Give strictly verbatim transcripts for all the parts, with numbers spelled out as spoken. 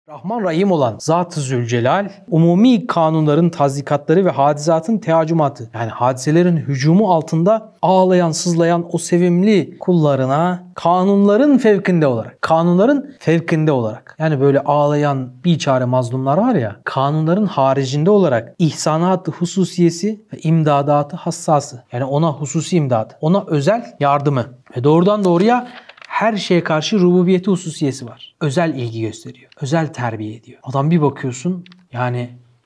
Rahman Rahim olan Zat-ı Zülcelal, umumi kanunların tazikatları ve hadisatın teacümatı, yani hadiselerin hücumu altında ağlayan, sızlayan o sevimli kullarına kanunların fevkinde olarak, kanunların fevkinde olarak, yani böyle ağlayan biçare mazlumlar var ya, kanunların haricinde olarak ihsanat-ı hususiyesi ve imdadatı hassası, yani ona hususi imdadı, ona özel yardımı ve doğrudan doğruya her şeye karşı rububiyeti hususiyesi var. Özel ilgi gösteriyor. Özel terbiye ediyor. Adam bir bakıyorsun, yani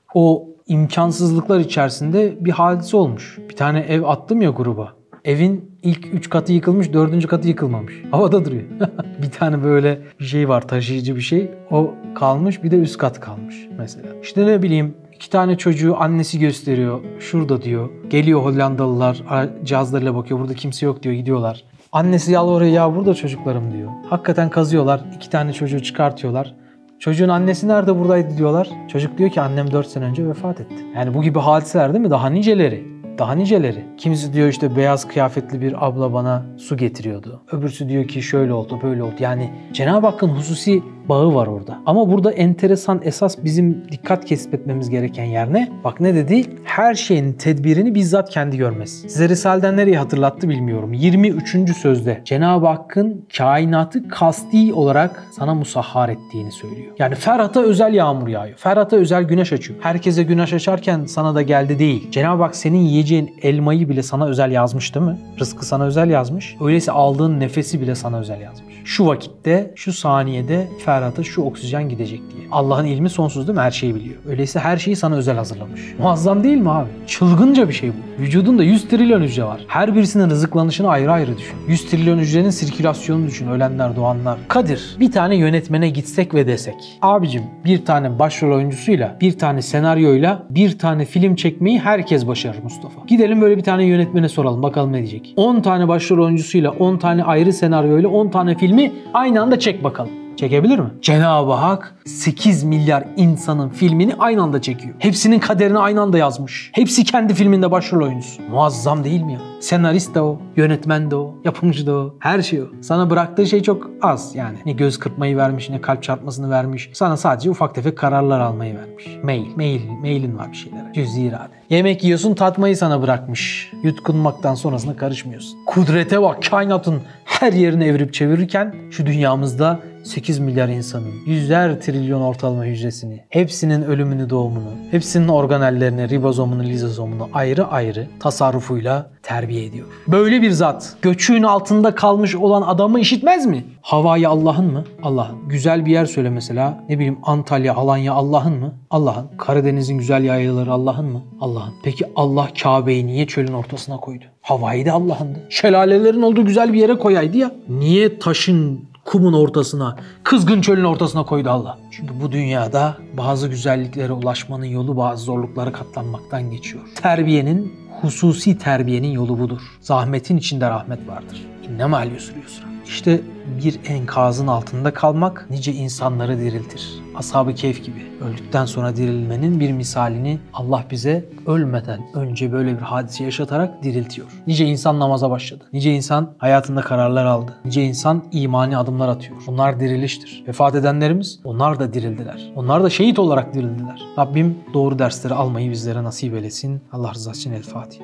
o imkansızlıklar içerisinde bir hadise olmuş. Bir tane ev attım ya gruba. Evin ilk üç katı yıkılmış, dördüncü katı yıkılmamış. Havada duruyor. Bir tane böyle bir şey var, taşıyıcı bir şey. O kalmış, bir de üst kat kalmış mesela. İşte ne bileyim, İki tane çocuğu annesi gösteriyor. Şurada diyor. Geliyor Hollandalılar, cihazlarıyla bakıyor. Burada kimse yok diyor, gidiyorlar. Annesi yalvarıyor, ya burada çocuklarım diyor. Hakikaten kazıyorlar. İki tane çocuğu çıkartıyorlar. Çocuğun annesi nerede, buradaydı diyorlar. Çocuk diyor ki annem dört sene önce vefat etti. Yani bu gibi hadiseler değil mi? Daha niceleri. Daha niceleri. Kimisi diyor işte beyaz kıyafetli bir abla bana su getiriyordu. Öbürsü diyor ki şöyle oldu, böyle oldu. Yani Cenab-ı Hakk'ın hususi bağı var orada. Ama burada enteresan, esas bizim dikkat kesbetmemiz gereken yer ne? Bak ne dedi? Her şeyin tedbirini bizzat kendi görmesi. Size Risale'den nereyi hatırlattı bilmiyorum. yirmi üçüncü sözde Cenab-ı Hakk'ın kainatı kasti olarak sana musahhar ettiğini söylüyor. Yani Ferhat'a özel yağmur yağıyor. Ferhat'a özel güneş açıyor. Herkese güneş açarken sana da geldi değil. Cenab-ı Hak senin yiyeceğin elmayı bile sana özel yazmış değil mi? Rızkı sana özel yazmış. Öyleyse aldığın nefesi bile sana özel yazmış. Şu vakitte, şu saniyede Ferhat'a şu oksijen gidecek diye. Allah'ın ilmi sonsuz değil mi? Her şeyi biliyor. Öyleyse her şeyi sana özel hazırlamış. Muazzam değil mi abi? Çılgınca bir şey bu. Vücudunda yüz trilyon hücre var. Her birisinin rızıklanışını ayrı ayrı düşün. yüz trilyon hücrenin sirkülasyonunu düşün. Ölenler, doğanlar. Kadir, bir tane yönetmene gitsek ve desek, abicim bir tane başrol oyuncusuyla, bir tane senaryoyla, bir tane film çekmeyi herkes başarır Mustafa. Gidelim böyle bir tane yönetmene soralım. Bakalım ne diyecek. on tane başrol oyuncusuyla, on tane ayrı senaryoyla, on tane filmi aynı anda çek bakalım. Çekebilir mi? Cenab-ı Hak sekiz milyar insanın filmini aynı anda çekiyor. Hepsinin kaderini aynı anda yazmış. Hepsi kendi filminde başrol oyuncusu. Muazzam değil mi ya? Senarist de o, yönetmen de o, yapımcı da o. Her şey o. Sana bıraktığı şey çok az yani. Ne göz kırpmayı vermiş, ne kalp çarpmasını vermiş. Sana sadece ufak tefek kararlar almayı vermiş. Mail, mail, mailin var bir şeylere. Cüz-i irade. Yemek yiyorsun, tatmayı sana bırakmış. Yutkunmaktan sonrasına karışmıyorsun. Kudrete bak, kainatın her yerini evirip çevirirken şu dünyamızda sekiz milyar insanın, yüzler trilyon ortalama hücresini, hepsinin ölümünü, doğumunu, hepsinin organellerini, ribozomunu, lizozomunu ayrı ayrı tasarrufuyla terbiye ediyor. Böyle bir zat göçüğün altında kalmış olan adamı işitmez mi? Havayı Allah'ın mı? Allah'ın. Güzel bir yer söyle mesela. Ne bileyim Antalya, Alanya Allah'ın mı? Allah'ın. Karadeniz'in güzel yaylaları Allah'ın mı? Allah'ın. Peki Allah Kabe'yi niye çölün ortasına koydu? Havayı da Allah'ındı. Şelalelerin olduğu güzel bir yere koyaydı ya. Niye taşın, kumun ortasına, kızgın çölün ortasına koydu Allah? Çünkü bu dünyada bazı güzelliklere ulaşmanın yolu bazı zorluklara katlanmaktan geçiyor. Terbiyenin, hususi terbiyenin yolu budur. Zahmetin içinde rahmet vardır. İnnemâl yusri yusra. İşte bir enkazın altında kalmak nice insanları diriltir. Ashab-ı Kehf gibi öldükten sonra dirilmenin bir misalini Allah bize ölmeden önce böyle bir hadise yaşatarak diriltiyor. Nice insan namaza başladı. Nice insan hayatında kararlar aldı. Nice insan imani adımlar atıyor. Bunlar diriliştir. Vefat edenlerimiz, onlar da dirildiler. Onlar da şehit olarak dirildiler. Rabbim doğru dersleri almayı bizlere nasip eylesin. Allah rızası için El Fatiha.